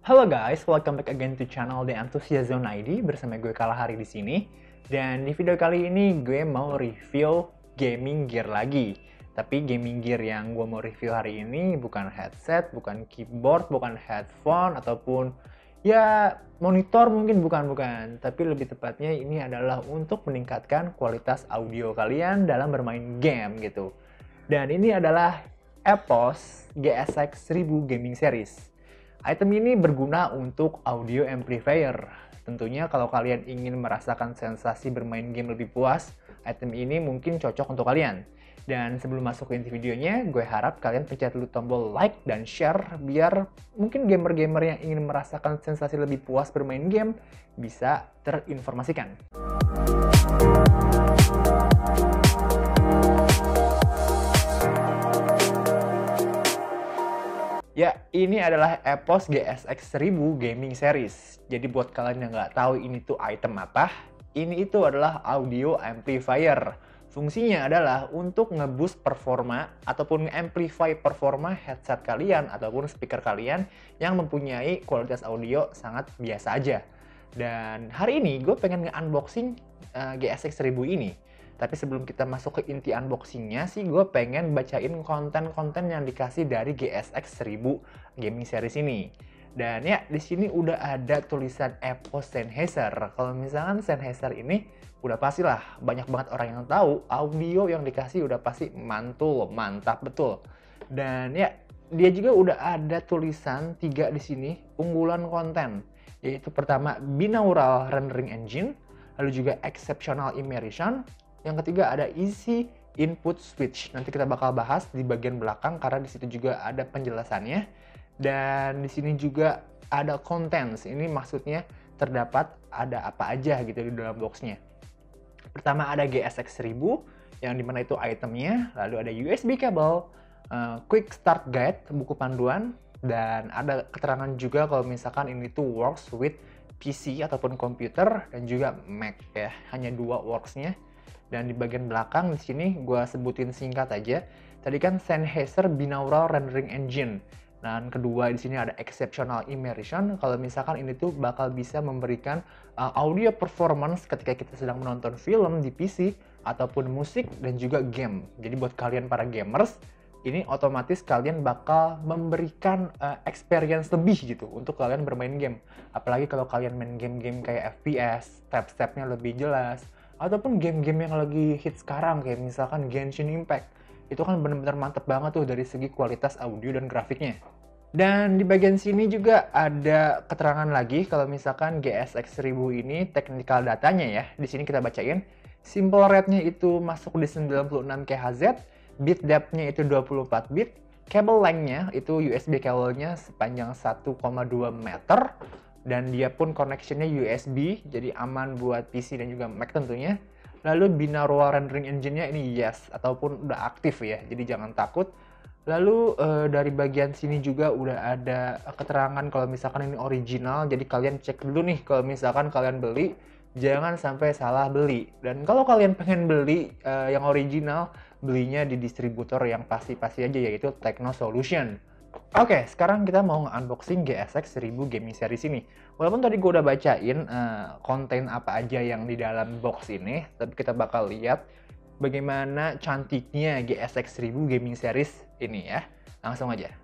Halo guys, welcome back again to channel The Enthusiast Zone ID bersama gue Kalahari di sini. Dan di video kali ini gue mau review gaming gear lagi. Tapi gaming gear yang gue mau review hari ini bukan headset, bukan keyboard, bukan headphone ataupun ya monitor mungkin bukan. Tapi lebih tepatnya ini adalah untuk meningkatkan kualitas audio kalian dalam bermain game gitu. Dan ini adalah EPOS GSX 1000 Gaming Series. Item ini berguna untuk audio amplifier. Tentunya kalau kalian ingin merasakan sensasi bermain game lebih puas, item ini mungkin cocok untuk kalian. Dan sebelum masuk ke inti videonya, gue harap kalian pencet dulu tombol like dan share biar mungkin gamer-gamer yang ingin merasakan sensasi lebih puas bermain game bisa terinformasikan. Ya, ini adalah EPOS GSX 1000 Gaming Series. Jadi buat kalian yang nggak tahu ini tuh item apa, ini itu adalah audio amplifier. Fungsinya adalah untuk nge-boost performa ataupun amplify performa headset kalian ataupun speaker kalian yang mempunyai kualitas audio sangat biasa aja. Dan hari ini gue pengen nge-unboxing GSX 1000 ini. Tapi sebelum kita masuk ke inti unboxingnya sih, gue pengen bacain konten-konten yang dikasih dari GSX 1000 Gaming Series ini. Dan ya, di sini udah ada tulisan EPOS Sennheiser. Kalau misalkan Sennheiser ini, udah pastilah banyak banget orang yang tahu audio yang dikasih udah pasti mantul, mantap betul. Dan ya, dia juga udah ada tulisan 3 di sini, unggulan konten. Yaitu pertama, binaural rendering engine, lalu juga exceptional immersion. Yang ketiga ada easy input switch. Nanti kita bakal bahas di bagian belakang karena di situ juga ada penjelasannya. Dan di sini juga ada contents. Ini maksudnya terdapat ada apa aja gitu di dalam boxnya. Pertama ada GSX 1000 yang dimana itu itemnya. Lalu ada USB cable, quick start guide, buku panduan, dan ada keterangan juga kalau misalkan ini tuh works with PC ataupun komputer dan juga Mac ya. Hanya 2 worksnya. Dan di bagian belakang di sini gue sebutin singkat aja. Tadi kan Sennheiser binaural rendering engine. Dan kedua di sini ada exceptional immersion. Kalau misalkan ini tuh bakal bisa memberikan audio performance ketika kita sedang menonton film di PC ataupun musik dan juga game. Jadi buat kalian para gamers, ini otomatis kalian bakal memberikan experience lebih gitu untuk kalian bermain game. Apalagi kalau kalian main game-game kayak FPS, step-stepnya lebih jelas. Ataupun game-game yang lagi hit sekarang kayak misalkan Genshin Impact. Itu kan bener-bener mantep banget tuh dari segi kualitas audio dan grafiknya. Dan di bagian sini juga ada keterangan lagi kalau misalkan GSX 1000 ini technical datanya ya. Di sini kita bacain. Simple rate-nya itu masuk di 96 kHz, bit depth-nya itu 24 bit, cable length-nya itu USB kabelnya sepanjang 1,2 meter. Dan dia pun connection-nya USB, jadi aman buat PC dan juga Mac tentunya. Lalu binaural rendering engine-nya ini yes, ataupun udah aktif ya, jadi jangan takut. Lalu dari bagian sini juga udah ada keterangan kalau misalkan ini original, jadi kalian cek dulu nih kalau misalkan kalian beli, jangan sampai salah beli. Dan kalau kalian pengen beli yang original, belinya di distributor yang pasti-pasti aja, yaitu Techno Solution. Oke, sekarang kita mau unboxing GSX 1000 Gaming Series ini. Walaupun tadi gue udah bacain konten apa aja yang di dalam box ini, tapi kita bakal lihat bagaimana cantiknya GSX 1000 Gaming Series ini ya. Langsung aja.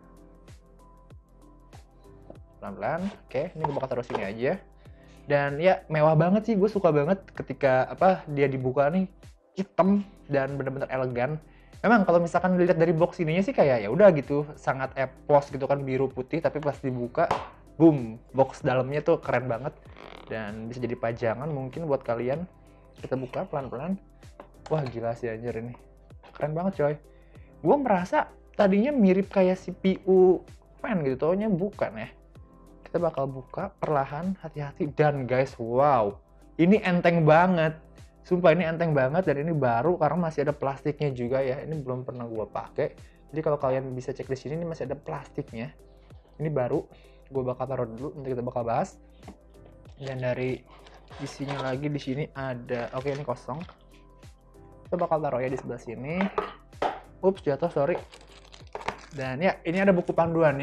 Pelan-pelan. Oke, ini gue bakal taruh sini aja. Dan ya, mewah banget sih. Gue suka banget ketika dia dibuka nih hitam dan bener-bener elegan. Memang kalau misalkan dilihat dari box ininya sih kayak ya udah gitu, sangat EPOS gitu kan, biru putih, tapi pas dibuka, boom, box dalamnya tuh keren banget dan bisa jadi pajangan mungkin buat kalian. Kita buka pelan-pelan. Wah gila sih anjir ini. Keren banget coy. Gue merasa tadinya mirip kayak CPU fan gitu, taunya bukan ya. Kita bakal buka perlahan, hati-hati, dan guys, wow, ini enteng banget. Sumpah ini enteng banget dan ini baru karena masih ada plastiknya juga ya. Ini belum pernah gue pakai. Jadi kalau kalian bisa cek di sini, ini masih ada plastiknya. Ini baru. Gue bakal taruh dulu, nanti kita bakal bahas. Dan dari isinya lagi di sini ada, oke ini kosong. Kita bakal taruh ya di sebelah sini. Ups, jatuh, sorry. Dan ya, ini ada buku panduannya.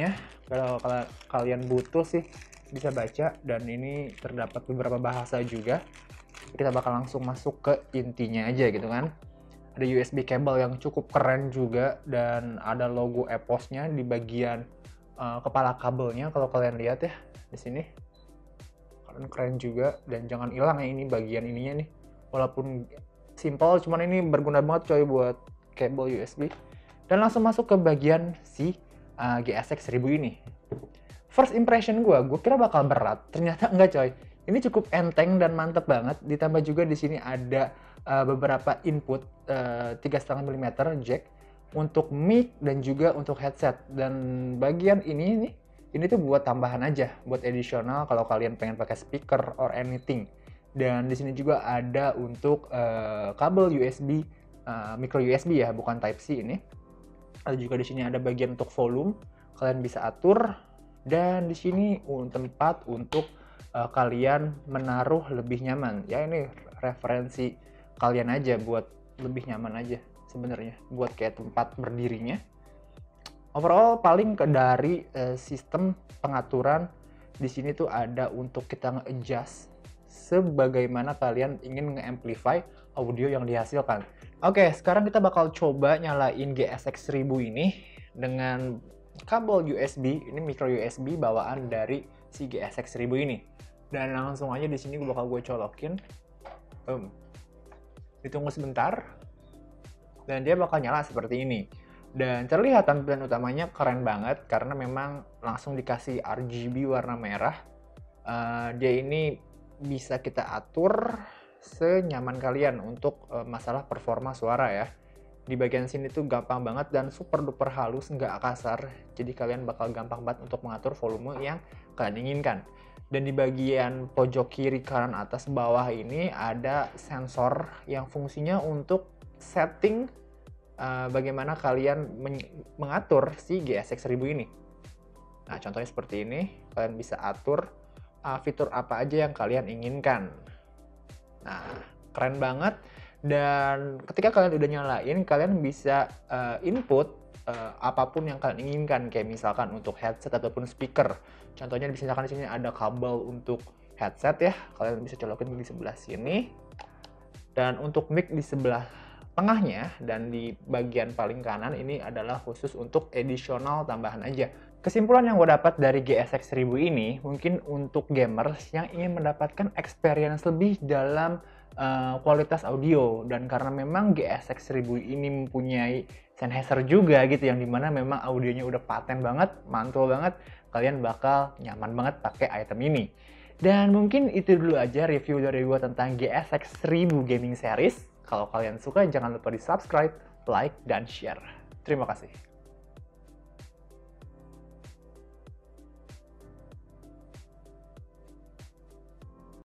Kalau kalian butuh sih bisa baca, dan ini terdapat beberapa bahasa juga. Kita bakal langsung masuk ke intinya aja gitu kan. Ada USB cable yang cukup keren juga, dan ada logo EPOS-nya di bagian kepala kabelnya kalau kalian lihat ya di sini. Keren juga, dan jangan hilang ya ini bagian ininya nih. Walaupun simple, cuman ini berguna banget coy buat kabel USB. Dan langsung masuk ke bagian si GSX 1000 ini. First impression gue kira bakal berat, ternyata enggak coy. Ini cukup enteng dan mantep banget. Ditambah juga di sini ada beberapa input 3,5 mm jack untuk mic dan juga untuk headset. Dan bagian ini nih, ini tuh buat tambahan aja, buat additional kalau kalian pengen pakai speaker or anything. Dan di sini juga ada untuk kabel USB, micro USB ya, bukan Type C ini. Ada juga di sini ada bagian untuk volume, kalian bisa atur. Dan di sini tempat untuk kalian menaruh lebih nyaman. Ya ini referensi kalian aja buat lebih nyaman aja sebenarnya, buat kayak tempat berdirinya. Overall paling dari sistem pengaturan di sini tuh ada untuk kita nge-adjust sebagaimana kalian ingin nge-amplify audio yang dihasilkan. Oke, sekarang kita bakal coba nyalain GSX 1000 ini dengan kabel USB, ini micro USB bawaan dari si GSX 1000 ini. Dan langsung aja di sini gue bakal colokin. Ditunggu sebentar. Dan dia bakal nyala seperti ini. Dan terlihat tampilan utamanya keren banget karena memang langsung dikasih RGB warna merah. Dia ini bisa kita atur senyaman kalian untuk masalah performa suara ya. Di bagian sini tuh gampang banget dan super duper halus, nggak kasar. Jadi kalian bakal gampang banget untuk mengatur volume yang kalian inginkan. Dan di bagian pojok kiri, kanan, atas, bawah ini ada sensor yang fungsinya untuk setting bagaimana kalian mengatur si GSX 1000 ini. Nah, contohnya seperti ini, kalian bisa atur fitur apa aja yang kalian inginkan. Nah, keren banget. Dan ketika kalian udah nyalain, kalian bisa input apapun yang kalian inginkan, kayak misalkan untuk headset ataupun speaker. Contohnya misalkan di sini ada kabel untuk headset ya, kalian bisa colokin di sebelah sini. Dan untuk mic di sebelah tengahnya dan di bagian paling kanan ini adalah khusus untuk additional tambahan aja. Kesimpulan yang gue dapat dari GSX 1000 ini, mungkin untuk gamers yang ingin mendapatkan experience lebih dalam kualitas audio, dan karena memang GSX 1000 ini mempunyai Sennheiser juga gitu, yang dimana memang audionya udah paten banget, mantul banget, kalian bakal nyaman banget pakai item ini. Dan mungkin itu dulu aja review dari gue tentang GSX 1000 Gaming Series. Kalau kalian suka, jangan lupa di subscribe, like, dan share. Terima kasih.